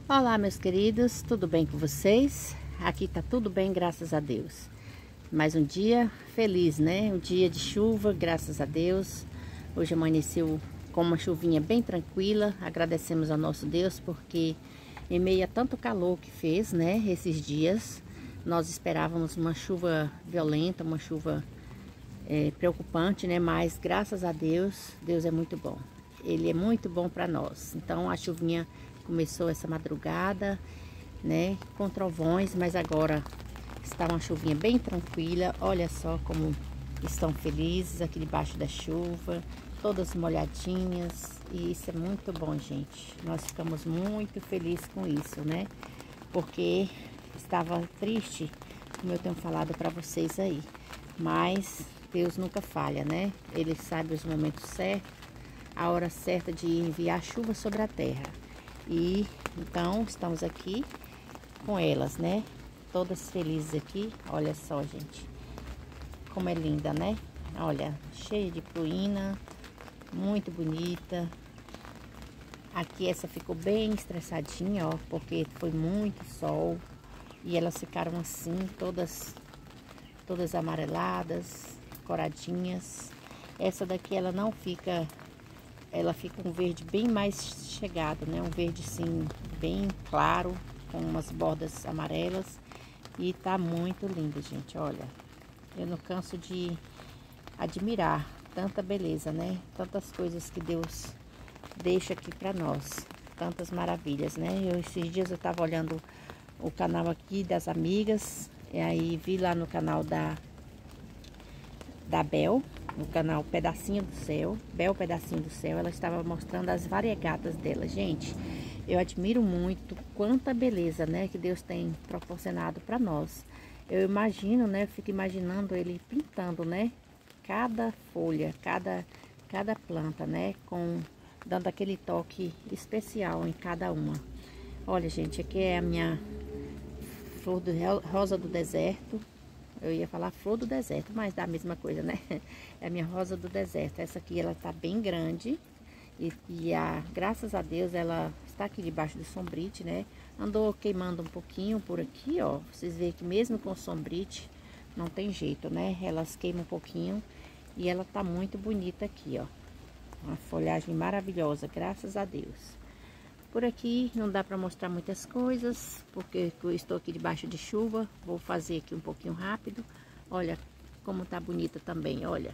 Olá, meus queridos, tudo bem com vocês? Aqui tá tudo bem, graças a Deus. Mais um dia feliz, né? Um dia de chuva, graças a Deus. Hoje amanheceu com uma chuvinha bem tranquila. Agradecemos ao nosso Deus porque em meio a tanto calor que fez, né? Esses dias, nós esperávamos uma chuva violenta, uma chuva preocupante, né? Mas graças a Deus, Deus é muito bom. Ele é muito bom para nós. Então a chuvinha começou essa madrugada, né? Com trovões, mas agora está uma chuvinha bem tranquila. Olha só como estão felizes aqui debaixo da chuva, todas molhadinhas. E isso é muito bom, gente. Nós ficamos muito felizes com isso, né? Porque estava triste, como eu tenho falado para vocês aí. Mas Deus nunca falha, né? Ele sabe os momentos certos, a hora certa de enviar chuva sobre a terra. E então estamos aqui com elas, né? Todas felizes aqui. Olha só, gente, como é linda, né? Olha, cheia de pruína, muito bonita. Aqui essa ficou bem estressadinha, ó, porque foi muito sol. E elas ficaram assim, todas amareladas, coradinhas. Essa daqui ela não fica, ela fica um verde bem mais chegado, né? Um verde assim, bem claro, com umas bordas amarelas. E tá muito lindo, gente, olha. Eu não canso de admirar tanta beleza, né? Tantas coisas que Deus deixa aqui pra nós. Tantas maravilhas, né? Esses dias eu tava olhando o canal aqui das amigas. E aí vi lá no canal da Bel, no canal Pedacinho do Céu, Bel Pedacinho do Céu, ela estava mostrando as variegatas dela. Gente, eu admiro muito quanta beleza, né, que Deus tem proporcionado para nós. Eu imagino, né, eu fico imaginando ele pintando, né, cada folha, cada planta, né, dando aquele toque especial em cada uma. Olha, gente, aqui é a minha flor rosa do deserto. Eu ia falar flor do deserto, mas dá a mesma coisa, né? É a minha rosa do deserto. Essa aqui, ela tá bem grande. Graças a Deus, ela está aqui debaixo do sombrite, né? Andou queimando um pouquinho por aqui, ó. Vocês veem que mesmo com sombrite, não tem jeito, né? Elas queimam um pouquinho. E ela tá muito bonita aqui, ó. Uma folhagem maravilhosa, graças a Deus. Por aqui não dá para mostrar muitas coisas, porque eu estou aqui debaixo de chuva. Vou fazer aqui um pouquinho rápido. Olha como tá bonita também, olha.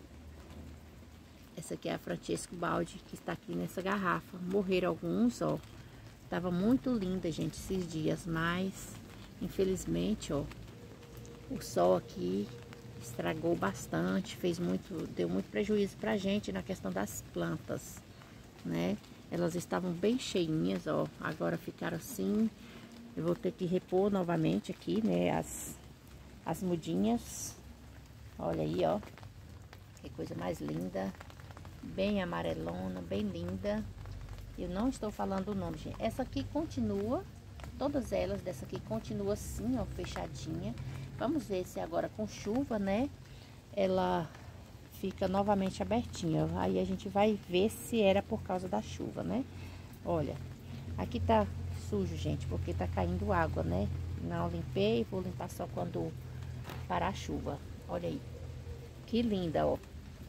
Essa aqui é a Francesco Baldi, que está aqui nessa garrafa. Morreram alguns, ó. Tava muito linda, gente, esses dias, mas infelizmente, ó, o sol aqui estragou bastante, deu muito prejuízo pra gente na questão das plantas, né? Elas estavam bem cheinhas, ó. Agora ficaram assim. Eu vou ter que repor novamente aqui, né? As mudinhas. Olha aí, ó. Que coisa mais linda. Bem amarelona, bem linda. Eu não estou falando o nome, gente. Essa aqui continua. Todas elas dessa aqui continua assim, ó, fechadinha. Vamos ver se agora com chuva, né? Ela fica novamente abertinha. Aí a gente vai ver se era por causa da chuva, né? Olha, aqui tá sujo, gente, porque tá caindo água, né? Não limpei, vou limpar só quando parar a chuva. Olha aí, que linda, ó.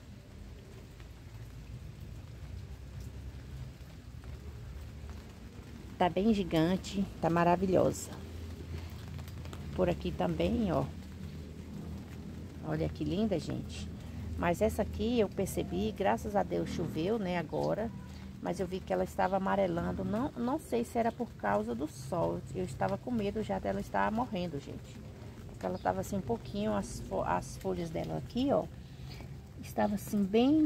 Tá bem gigante, tá maravilhosa. Por aqui também, ó. Olha que linda, gente. Mas essa aqui eu percebi, graças a Deus choveu, né, agora. Mas eu vi que ela estava amarelando. Não sei se era por causa do sol. Eu estava com medo já dela estar morrendo, gente. Porque ela estava assim um pouquinho, as folhas dela aqui, ó. Estava assim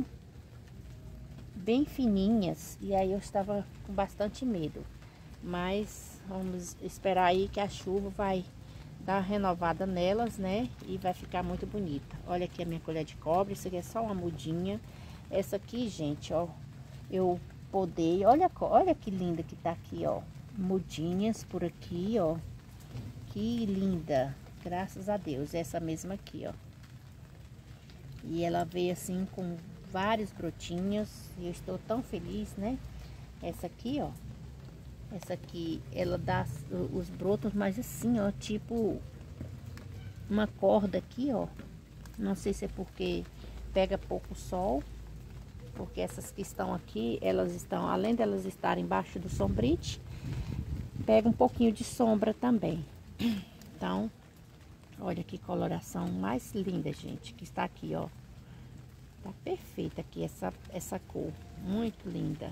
bem fininhas. E aí eu estava com bastante medo. Mas vamos esperar aí que a chuva vai dar uma renovada nelas, né? E vai ficar muito bonita. Olha aqui a minha colher de cobre. Isso aqui é só uma mudinha. Essa aqui, gente, ó, eu podei. Olha que linda que tá aqui, ó. Mudinhas por aqui, ó. Que linda. Graças a Deus. Essa mesma aqui, ó. E ela veio assim com vários brotinhos. E eu estou tão feliz, né? Essa aqui, ó. Essa aqui, ela dá os brotos, mas assim, ó, tipo uma corda aqui, ó. Não sei se é porque pega pouco sol, porque essas que estão aqui, elas estão, além delas estarem embaixo do sombrite, pega um pouquinho de sombra também. Então, olha que coloração mais linda, gente, que está aqui, ó. Tá perfeita aqui essa cor, muito linda.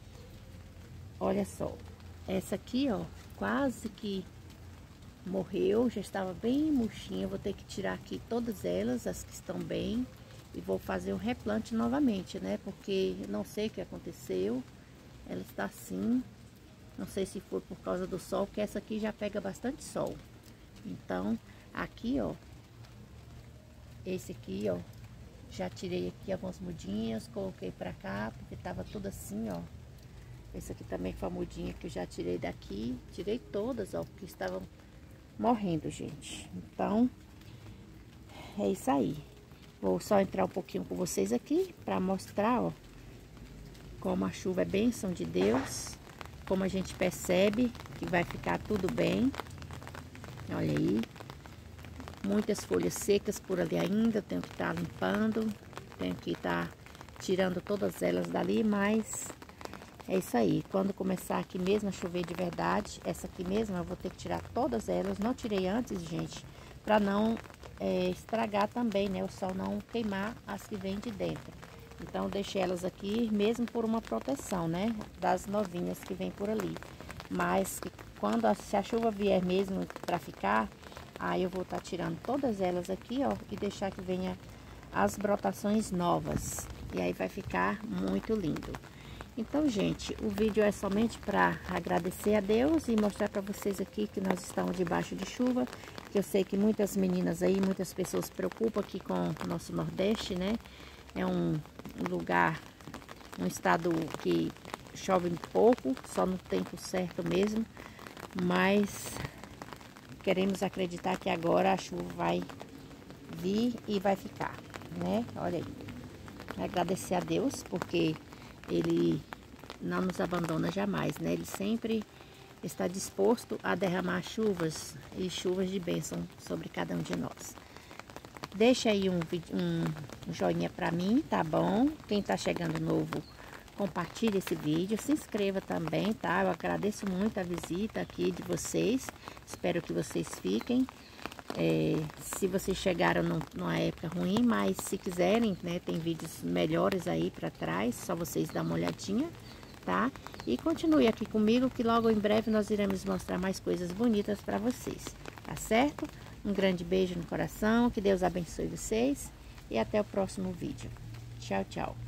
Olha só, essa aqui, ó, quase que morreu, já estava bem murchinha. Vou ter que tirar aqui todas elas, as que estão bem, e vou fazer um replante novamente, né? Porque eu não sei o que aconteceu, ela está assim. Não sei se foi por causa do sol, porque essa aqui já pega bastante sol. Então, aqui, ó, esse aqui, ó, já tirei aqui algumas mudinhas, coloquei pra cá, porque tava tudo assim, ó. Esse aqui também foi a mudinha que eu já tirei daqui. Tirei todas, ó, porque estavam morrendo, gente. Então, é isso aí. Vou só entrar um pouquinho com vocês aqui pra mostrar, ó, como a chuva é bênção de Deus. Como a gente percebe que vai ficar tudo bem. Olha aí. Muitas folhas secas por ali ainda. Tenho que estar limpando. Tenho que estar tirando todas elas dali, mas é isso aí. Quando começar aqui mesmo a chover de verdade, essa aqui mesmo eu vou ter que tirar todas elas. Não tirei antes, gente, para não estragar também, né? O sol não queimar as que vêm de dentro. Então, eu deixei elas aqui mesmo por uma proteção, né? Das novinhas que vem por ali. Mas quando se a chuva vier mesmo para ficar, aí eu vou estar tirando todas elas aqui, ó, e deixar que venha as brotações novas. E aí vai ficar muito lindo. Então, gente, o vídeo é somente para agradecer a Deus e mostrar para vocês aqui que nós estamos debaixo de chuva. Que eu sei que muitas meninas aí, muitas pessoas se preocupam aqui com o nosso Nordeste, né? É um lugar, um estado que chove pouco, só no tempo certo mesmo. Mas queremos acreditar que agora a chuva vai vir e vai ficar, né? Olha aí. Agradecer a Deus, porque Ele não nos abandona jamais, né? Ele sempre está disposto a derramar chuvas e chuvas de bênção sobre cada um de nós. Deixa aí um joinha para mim, tá bom? Quem tá chegando novo, compartilhe esse vídeo, se inscreva também, tá? Eu agradeço muito a visita aqui de vocês, espero que vocês fiquem. Se vocês chegaram numa época ruim, mas se quiserem, né, tem vídeos melhores aí para trás, só vocês dar uma olhadinha, tá? E continue aqui comigo que logo em breve nós iremos mostrar mais coisas bonitas para vocês, tá certo? Um grande beijo no coração, que Deus abençoe vocês e até o próximo vídeo. Tchau, tchau.